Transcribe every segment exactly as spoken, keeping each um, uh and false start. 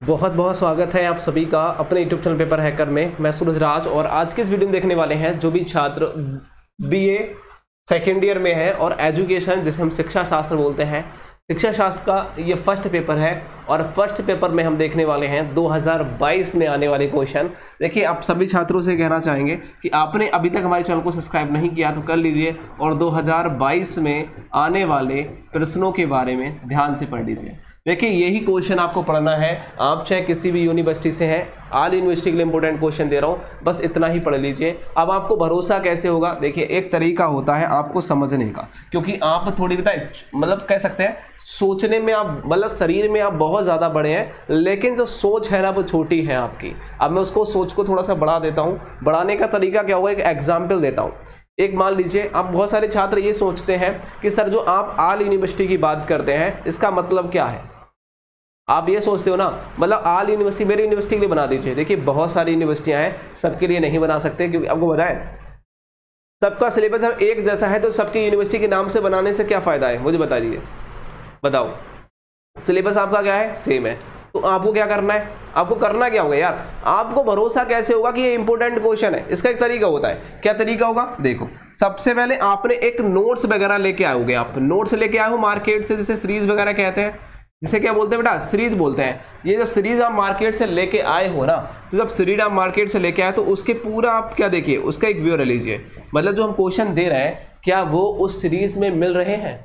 बहुत बहुत स्वागत है आप सभी का अपने यूट्यूब चैनल पेपर हैकर में। मैं सूरज राज और आज के इस वीडियो में देखने वाले हैं जो भी छात्र बीए सेकेंड ईयर में है और एजुकेशन जिसे हम शिक्षा शास्त्र बोलते हैं, शिक्षा शास्त्र का ये फर्स्ट पेपर है और फर्स्ट पेपर में हम देखने वाले हैं दो हज़ार बाईस में आने वाले क्वेश्चन। देखिए, आप सभी छात्रों से कहना चाहेंगे कि आपने अभी तक हमारे चैनल को सब्सक्राइब नहीं किया तो कर लीजिए और दो हज़ार बाईस में आने वाले प्रश्नों के बारे में ध्यान से पढ़ लीजिए। देखिए, यही क्वेश्चन आपको पढ़ना है, आप चाहे किसी भी यूनिवर्सिटी से हैं, ऑल यूनिवर्सिटी के लिए इंपॉर्टेंट क्वेश्चन दे रहा हूँ, बस इतना ही पढ़ लीजिए। अब आपको भरोसा कैसे होगा? देखिए, एक तरीका होता है आपको समझने का, क्योंकि आप थोड़ी बताए मतलब कह सकते हैं सोचने में आप मतलब शरीर में आप बहुत ज़्यादा बड़े हैं, लेकिन जो सोच है ना वो छोटी है आपकी। अब मैं उसको सोच को थोड़ा सा बढ़ा देता हूँ। बढ़ाने का तरीका क्या होगा, एक एग्जाम्पल देता हूँ। एक मान लीजिए, आप बहुत सारे छात्र ये सोचते हैं कि सर जो आप ऑल यूनिवर्सिटी की बात करते हैं इसका मतलब क्या है? आप ये सोचते हो ना, मतलब ऑल यूनिवर्सिटी मेरी यूनिवर्सिटी के लिए बना दीजिए। देखिए, बहुत सारी यूनिवर्सिटियां हैं, सबके लिए नहीं बना सकते, क्योंकि आपको बताएं सबका सिलेबस अब एक जैसा है, तो सबकी यूनिवर्सिटी के नाम से बनाने से क्या फायदा है? मुझे बता दीजिए, बताओ। सिलेबस आपका क्या है? सेम है, तो आपको क्या करना है? आपको करना क्या होगा यार? आपको भरोसा कैसे होगा कि ये इंपॉर्टेंट क्वेश्चन है? इसका एक तरीका होता है। क्या तरीका होगा? देखो, सबसे पहले आपने एक नोट्स वगैरह लेके आए होगे। आप नोट्स लेके आए हो मार्केट से, जिसे सीरीज वगैरह कहते हैं, जिसे क्या बोलते हैं बेटा? सीरीज बोलते हैं। ये जब सीरीज आप मार्केट से लेके आए हो ना, तो जब सीरीज आप मार्केट से लेके आए तो उसके पूरा आप क्या देखिए, उसका एक व्यू ले लीजिए। मतलब जो हम क्वेश्चन दे रहे हैं क्या वो उस सीरीज में मिल रहे हैं?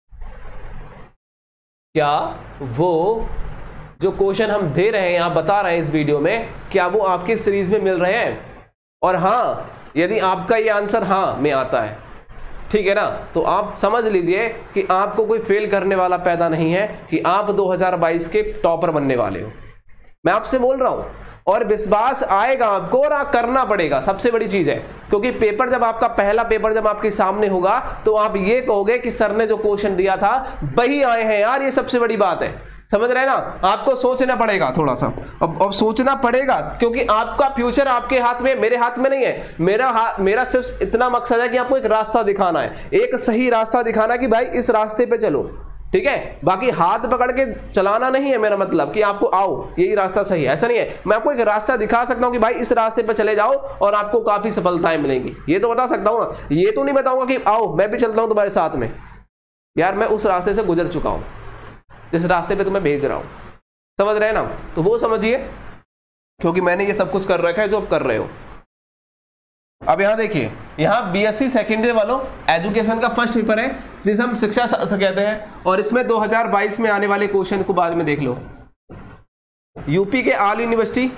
क्या वो जो क्वेश्चन हम दे रहे हैं, आप बता रहे हैं इस वीडियो में, क्या वो आपकी सीरीज में मिल रहे हैं? और हाँ, यदि आपका ये आंसर हाँ में आता है, ठीक है ना, तो आप समझ लीजिए कि आपको कोई फेल करने वाला पैदा नहीं है, कि आप दो हज़ार बाईस के टॉपर बनने वाले हो। मैं आपसे बोल रहा हूं और विश्वास आएगा आपको और आप करना पड़ेगा, सबसे बड़ी चीज है। क्योंकि पेपर जब आपका पहला पेपर जब आपके सामने होगा तो आप ये कहोगे कि सर ने जो क्वेश्चन दिया था वही आए हैं यार, ये सबसे बड़ी बात है। समझ रहे हैं ना? आपको सोचना पड़ेगा थोड़ा सा, अब अब सोचना पड़ेगा, क्योंकि आपका फ्यूचर आपके हाथ में, मेरे हाथ में नहीं है। मेरा हाथ मेरा सिर्फ इतना मकसद है कि आपको एक रास्ता दिखाना है, एक सही रास्ता दिखाना कि भाई इस रास्ते पे चलो, ठीक है। बाकी हाथ पकड़ के चलाना नहीं है मेरा मतलब कि आपको आओ यही रास्ता सही है, ऐसा नहीं है। मैं आपको एक रास्ता दिखा सकता हूं कि भाई इस रास्ते पे चले जाओ और आपको काफी सफलताएं मिलेंगी, ये तो बता सकता हूं ना। ये तो नहीं बताऊंगा कि आओ मैं भी चलता हूं तुम्हारे साथ में। यार, मैं उस रास्ते से गुजर चुका हूं जिस रास्ते पे तुम्हें भेज रहा हूं, समझ रहे हैं ना? तो वो समझिए, क्योंकि मैंने ये सब कुछ कर रखा है जो आप कर रहे हो। अब यहां देखिए, यहां बीएससी सेकेंड ईयर वालों एजुकेशन का फर्स्ट पेपर है, जिसे हम शिक्षा शास्त्र कहते हैं, और इसमें दो हज़ार बाईस में आने वाले क्वेश्चन को बाद में देख लो। यूपी के ऑल यूनिवर्सिटी,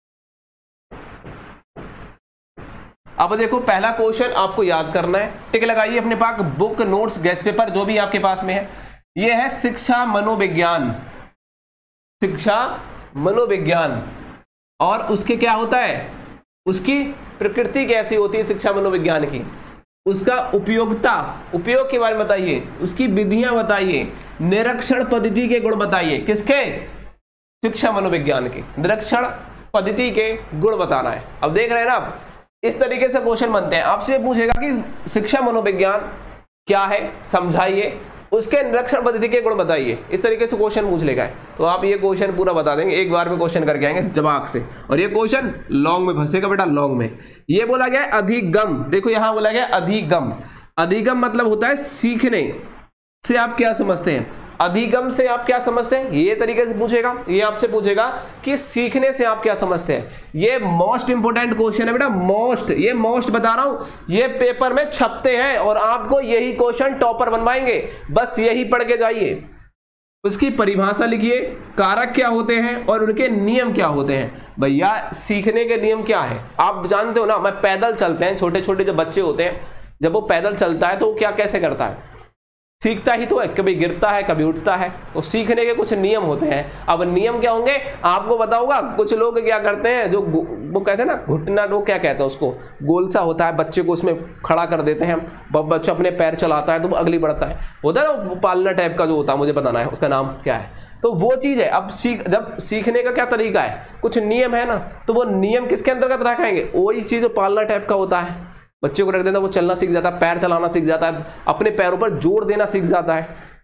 अब देखो पहला क्वेश्चन आपको याद करना है, टिक लगाइए अपने पास, बुक नोट्स गेस्ट पेपर जो भी आपके पास में है। यह है शिक्षा मनोविज्ञान, शिक्षा मनोविज्ञान, और उसके क्या होता है, उसकी प्रकृति कैसी होती है शिक्षा मनोविज्ञान की, उसका उपयोगिता, उपयोग के बारे में बताइए, उसकी विधियां बताइए, निरीक्षण पद्धति के गुण बताइए। किसके? शिक्षा मनोविज्ञान के निरीक्षण पद्धति के गुण बताना है। अब देख रहे हैं ना आप, इस तरीके से क्वेश्चन बनते हैं। आपसे ये पूछेगा कि शिक्षा मनोविज्ञान क्या है, समझाइए, उसके निरीक्षण पद्धति के गुण बताइए, इस तरीके से क्वेश्चन पूछ लेगा। तो आप ये क्वेश्चन पूरा बता देंगे, एक बार में क्वेश्चन करके आएंगे दिमाग से, और ये क्वेश्चन लॉन्ग में फंसेगा बेटा, लॉन्ग में। ये बोला गया है अधिगम, देखो यहां बोला गया अधिगम। अधिगम मतलब होता है सीखने से आप क्या समझते हैं, अधिगम से आप क्या समझते हैं, ये तरीके से पूछेगा। ये आपसे पूछेगा कि सीखने से आप क्या समझते हैं। ये मोस्ट इंपोर्टेंट क्वेश्चन है बेटा, मोस्ट, ये मोस्ट बता रहा हूं, ये पेपर में छपते हैं और आपको यही क्वेश्चन टॉपर बनवाएंगे, बस यही पढ़ के जाइए। उसकी परिभाषा लिखिए, कारक क्या होते हैं और उनके नियम क्या होते हैं। भैया, सीखने के नियम क्या है आप जानते हो ना। मैं पैदल चलते हैं, छोटे छोटे जो बच्चे होते हैं, जब वो पैदल चलता है तो वो क्या कैसे करता है, सीखता ही तो है, कभी गिरता है कभी उठता है। तो सीखने के कुछ नियम होते हैं। अब नियम क्या होंगे आपको बताऊंगा। कुछ लोग क्या करते हैं, जो वो कहते हैं ना घुटना, वो क्या कहते हैं उसको, गोल सा होता है, बच्चे को उसमें खड़ा कर देते हैं, बच्चा अपने पैर चलाता है तो वो अगली बढ़ता है, होता है ना पालना टाइप का जो होता है, मुझे बताना है उसका नाम क्या है। तो वो चीज है। अब सीख जब सीखने का क्या तरीका है, कुछ नियम है ना, तो वो नियम किसके अंतर्गत रखेंगे, वही चीज पालना टाइप का होता है। बच्चे को रख देना, वो चलना सीख जाता है, पैर चलाना सीख जाता है, अपने पैरों पर जोर देना सीख जाता है।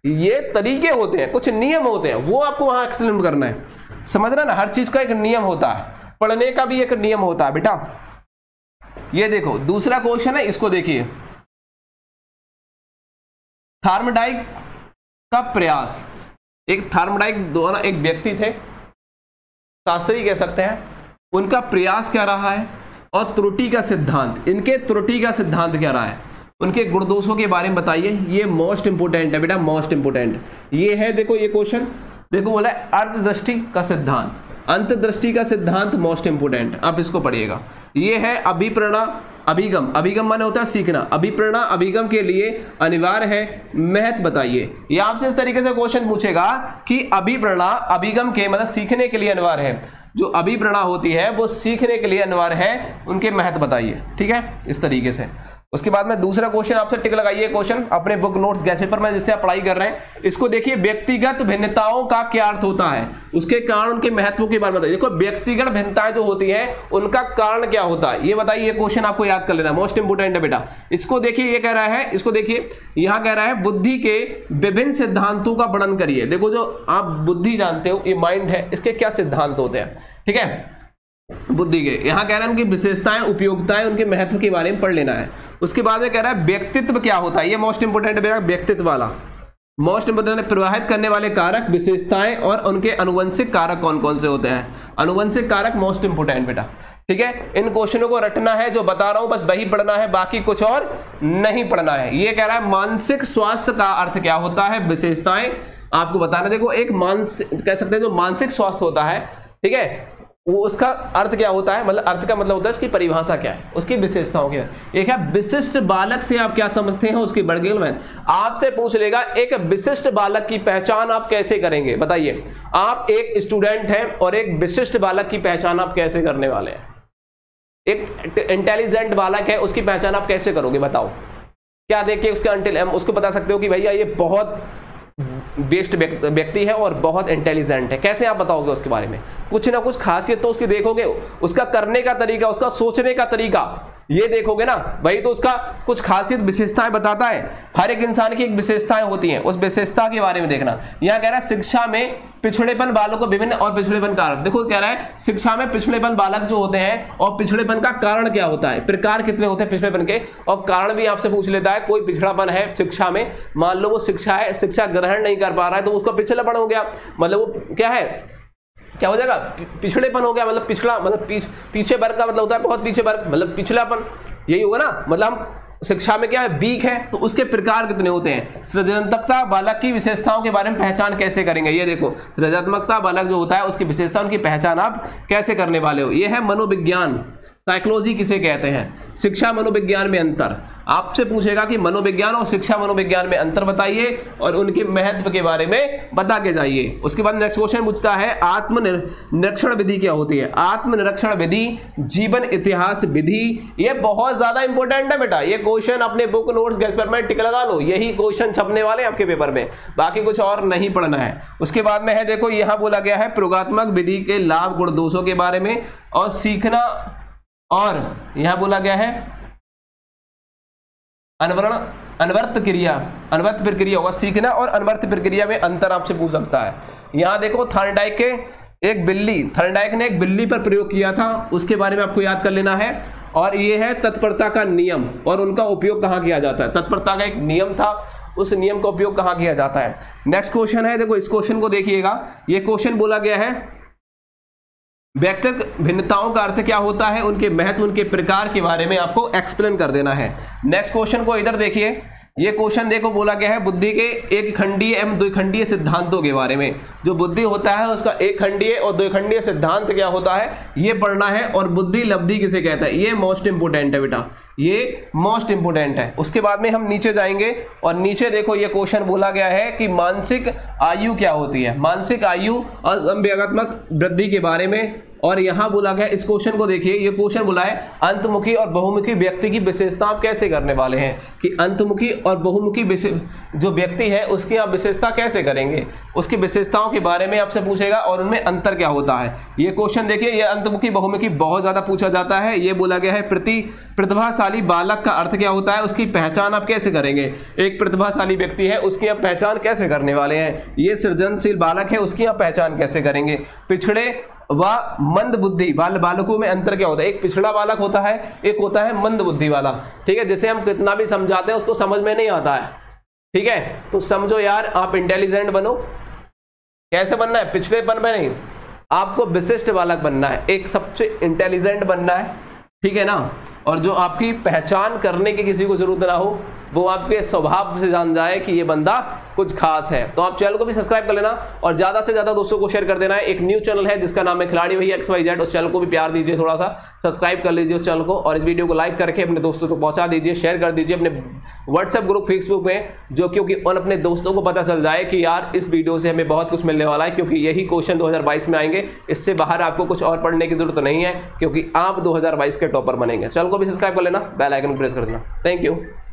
ये तरीके होते हैं, कुछ नियम होते हैं, वो आपको वहां एक्सप्लेन करना है। समझना ना, हर चीज का एक नियम होता है, पढ़ने का भी एक नियम होता है बेटा। ये देखो दूसरा क्वेश्चन है, इसको देखिए। थर्मोडाइक का प्रयास, एक थर्मोडाइक द्वारा एक व्यक्ति थे, शास्त्री कह सकते हैं, उनका प्रयास क्या रहा है और त्रुटि का सिद्धांत, इनके त्रुटि का सिद्धांत क्या रहा है, उनके गुण दोषों के बारे में बताइए। ये मोस्ट इंपोर्टेंट है बेटा, मोस्ट इंपोर्टेंट ये है। देखो ये क्वेश्चन, देखो बोला है अर्धदृष्टि का सिद्धांत, अंतदृष्टि का सिद्धांत मोस्ट इंपोर्टेंट, आप इसको पढ़िएगा। ये है अभिप्रेरणा अभिगम, अभिगम माने होता है सीखना, अभिप्रेरणा अभिगम के लिए अनिवार्य है महत्व बताइए। ये आपसे इस तरीके से क्वेश्चन पूछेगा कि अभिप्रेरणा अभिगम के मतलब सीखने के लिए अनिवार्य है, जो अभिप्रेरणा होती है वो सीखने के लिए अनिवार्य है, उनके महत्व बताइए। ठीक है, इस तरीके से। उसके बाद में दूसरा क्वेश्चन आपसे टिक लगाइए, क्वेश्चन अपने बुक नोट्स गैस पेपर में जिससे आप पढ़ाई कर रहे हैं, इसको देखिए। व्यक्तिगत भिन्नताओं का क्या अर्थ होता है, उसके कारण उनके महत्व के बारे में बताइए। देखो व्यक्तिगत भिन्नताएं जो होती हैं उनका कारण क्या होता है, ये बताइए। ये क्वेश्चन आपको याद कर लेना, मोस्ट इंपोर्टेंट है बेटा। इसको देखिए, ये कह रहा है, इसको देखिए, यहां कह रहा है बुद्धि के विभिन्न सिद्धांतों का वर्णन करिए। देखो जो आप बुद्धि जानते हो, ये माइंड है, इसके क्या सिद्धांत होते हैं। ठीक है, बुद्धि के, यहां कह रहा है उनकी विशेषताएं, उपयोगिताएं, उनके महत्व के बारे में पढ़ लेना है। उसके बाद में कह रहा है व्यक्तित्व क्या होता है, ये मोस्ट इंपोर्टेंट है बेटा, व्यक्तित्व वाला मोस्ट इंपोर्टेंट। प्रभावित करने वाले कारक, विशेषताएं और उनके अनुवंशिक कारक कौन कौन से होते हैं, अनुवंशिक कारक मोस्ट इंपोर्टेंट बेटा। ठीक है, इन क्वेश्चनों को रटना है, जो बता रहा हूं बस वही पढ़ना है, बाकी कुछ और नहीं पढ़ना है। ये कह रहा है मानसिक स्वास्थ्य का अर्थ क्या होता है, विशेषताएं आपको बताना। देखो एक मानसिक कह सकते हैं, जो मानसिक स्वास्थ्य होता है, ठीक है, वो उसका अर्थ क्या होता है, मतलब अर्थ का मतलब होता है उसकी परिभाषा क्या है, उसकी विशेषताओं क्या है। एक है विशिष्ट बालक से आप क्या समझते हैं, उसकी वर्गीकरण में आपसे पूछ लेगा एक विशिष्ट बालक की पहचान आप कैसे करेंगे, बताइए। आप एक स्टूडेंट हैं और एक विशिष्ट बालक की पहचान आप कैसे करने वाले हैं। एक इंटेलिजेंट बालक है, उसकी पहचान आप कैसे करोगे, बताओ। क्या देख के उसके उसको बता सकते हो कि भैया ये बहुत बेस्ट व्यक्ति है और बहुत इंटेलिजेंट है, कैसे आप बताओगे उसके बारे में। कुछ ना कुछ खासियत तो उसकी देखोगे, उसका करने का तरीका, उसका सोचने का तरीका, ये देखोगे ना भाई, तो उसका कुछ खासियत विशेषताएं बताता है। हर एक इंसान की एक विशेषताएं होती हैं, उस विशेषता के बारे में देखना। यहां कह रहा है शिक्षा में पिछड़ेपन बालक को विभिन्न और पिछड़ेपन कारक। देखो कह रहा है शिक्षा में पिछड़ेपन बालक जो होते हैं और पिछड़ेपन का कारण क्या होता है, प्रकार कितने होते हैं पिछड़ेपन के, और कारण भी आपसे पूछ लेता है। कोई पिछड़ापन है शिक्षा में, मान लो वो शिक्षा है, शिक्षा ग्रहण नहीं कर पा रहा है, तो उसका पिछड़ापन हो गया, मतलब वो क्या है, क्या हो जाएगा, पिछड़ेपन हो गया, मतलब पिछड़ा, मतलब पीछ, पीछे वर्ग का मतलब होता है बहुत पीछे वर्ग, मतलब पिछड़ापन, यही होगा ना। मतलब हम शिक्षा में क्या है, वीक है, तो उसके प्रकार कितने होते हैं। सृजनात्मकता बालक की विशेषताओं के बारे में पहचान कैसे करेंगे, ये देखो। सृजनात्मकता बालक जो होता है उसकी विशेषता, उनकी पहचान आप कैसे करने वाले हो। ये है मनोविज्ञान, साइकोलॉजी किसे कहते हैं, शिक्षा मनोविज्ञान में अंतर। आपसे पूछेगा कि मनोविज्ञान और शिक्षा मनोविज्ञान में अंतर बताइए और उनके महत्व के बारे में बता के जाइए। उसके बाद नेक्स्ट क्वेश्चन पूछता है आत्मनिरीक्षण विधि क्या होती है। आत्मनिरीक्षण विधि, जीवन इतिहास विधि, ये बहुत ज्यादा इंपॉर्टेंट है बेटा। ये क्वेश्चन अपने बुक नोट्स गैस पेपर में टिक लगा लो, यही क्वेश्चन छपने वाले हैं आपके पेपर में, बाकी कुछ और नहीं पढ़ना है। उसके बाद में है, देखो यहां बोला गया है प्रयोगात्मक विधि के लाभ गुण दोषों के बारे में और सीखना, और यहां बोला गया है अनवरण अनवर्त क्रिया, अनवर्त प्रक्रिया होगा, सीखना और अनवर्त प्रक्रिया में अंतर आपसे पूछ सकता है। यहां देखो थॉर्नडाइक के एक बिल्ली, थॉर्नडाइक ने एक बिल्ली पर प्रयोग किया था, उसके बारे में आपको याद कर लेना है। और ये है तत्परता का नियम और उनका उपयोग कहां किया जाता है। तत्परता का एक नियम था, उस नियम का उपयोग कहां किया जाता है। नेक्स्ट क्वेश्चन है, देखो इस क्वेश्चन को देखिएगा। ये क्वेश्चन बोला गया है व्यक्तिगत भिन्नताओं का अर्थ क्या होता है, उनके महत्व, उनके प्रकार के बारे में आपको एक्सप्लेन कर देना है। नेक्स्ट क्वेश्चन को इधर देखिए। ये क्वेश्चन देखो बोला गया है बुद्धि के एक खंडीय एवं द्विखंडीय सिद्धांतों के बारे में। जो बुद्धि होता है उसका एक खंडीय और द्विखंडीय सिद्धांत क्या होता है, ये पढ़ना है। और बुद्धि लब्धि किसे कहता है, ये मोस्ट इंपोर्टेंट है बेटा, ये मोस्ट इंपोर्टेंट है। उसके बाद में हम नीचे जाएंगे और नीचे देखो ये क्वेश्चन बोला गया है कि मानसिक आयु क्या होती है, मानसिक आयु और संवेगात्मक वृद्धि के बारे में। और यहां बोला गया, इस क्वेश्चन को देखिए, ये क्वेश्चन बोला है अंतमुखी और बहुमुखी व्यक्ति की विशेषता आप कैसे करने वाले हैं, कि अंतमुखी और बहुमुखी जो व्यक्ति है उसकी आप विशेषता कैसे करेंगे, उसकी विशेषताओं के बारे में आपसे पूछेगा और उनमें अंतर क्या होता है। ये क्वेश्चन देखिए, ये अंतमुखी बहुमुखी बहुत ज्यादा पूछा जाता है। ये बोला गया है प्रति प्रतिभाशाली प्रतिभाशाली बालक का अर्थ क्या होता है, उसकी पहचान आप कैसे करेंगे। एक प्रतिभाशाली व्यक्ति है, उसकी आप पहचान कैसे करने वाले हैं। ये सृजनशील बालक है, उसकी आप पहचान कैसे करेंगे। पिछड़े व मंद बुद्धि बाल बालकों में अंतर क्या होता है। एक पिछड़ा बालक होता है, एक होता है मंद बुद्धि वाला। ठीक है, जिसे हम कितना भी समझाते हैं उसको समझ में नहीं आता है। ठीक है, तो समझो यार, आप इंटेलिजेंट बनो। कैसे बनना है, पिछड़ेपन में नहीं, आपको विशिष्ट बालक बनना है, एक सबसे इंटेलिजेंट बनना है। ठीक है ना, और जो आपकी पहचान करने की किसी को जरूरत ना हो, वो आपके स्वभाव से जान जाए कि ये बंदा कुछ खास है। तो आप चैनल को भी सब्सक्राइब कर लेना और ज्यादा से ज्यादा दोस्तों को शेयर कर देना है। एक न्यू चैनल है जिसका नाम है खिलाड़ी वही एक्स वाई जेड, उस चैनल को भी प्यार दीजिए, थोड़ा सा सब्सक्राइब कर लीजिए उस चैनल को, और इस वीडियो को लाइक करके अपने दोस्तों को पहुंचा दीजिए, शेयर कर दीजिए अपने व्हाट्सएप ग्रुप फेसबुक में, जो क्योंकि उन अपने दोस्तों को पता चल जाए कि यार इस वीडियो से हमें बहुत कुछ मिलने वाला है, क्योंकि यही क्वेश्चन दो हजार बाईस में आएंगे। इससे बाहर आपको कुछ और पढ़ने की जरूरत नहीं है, क्योंकि आप दो हजार बाईस के टॉपर बनेंगे। चैनल को भी सब्सक्राइब कर लेना, बेल आइकन प्रेस कर देना। Thank you.